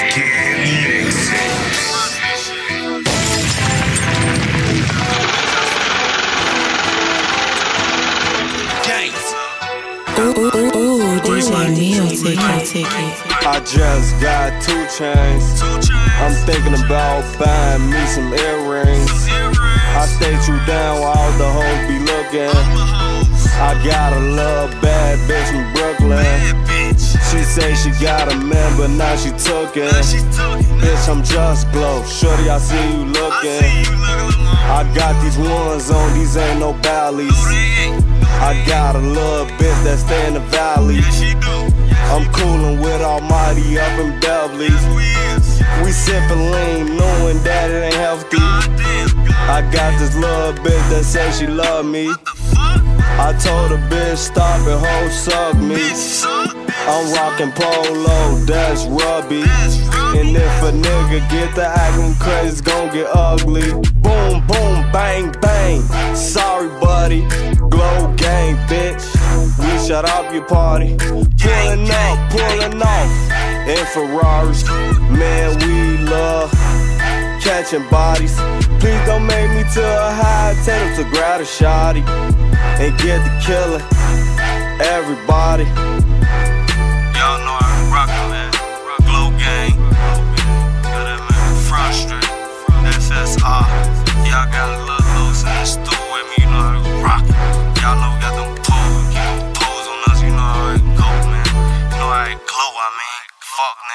Ooh, DJ Neo, take it. I just got 2 chains. I'm thinking about buying me some earrings. I stay true down while all the hoes be looking. I got a little bad bitch from Brooklyn. She say she got a man, but now she took it. Bitch, I'm just glow. Shorty, I see you looking. I got these ones on, these ain't no valleys. I got a little bitch that stay in the valley. I'm coolin' with Almighty up in Beverly's. We sippin' lean, knowing that it ain't healthy. I got this little bitch that say she love me. I told the bitch stop it, ho, suck me. I'm rockin' polo, that's rubby. And if a nigga get to actin' crazy, it's gon' get ugly. Boom, boom, bang, bang. Sorry, buddy. Glow gang, bitch. We shut up your party. Pullin' up, pullin' off in Ferraris. Man, we love catching bodies. Please don't make me to a high, tell them to grab a shotty and get the killer. Everybody, y'all know I rockin', man. Glow gang, got that man Front Street, FSR. Y'all got a little loose in the stool with me, you know how we rockin'. Y'all know we got them poles, keep them poles on us, you know how it go, man. You know how it glow, I mean, fuck, man.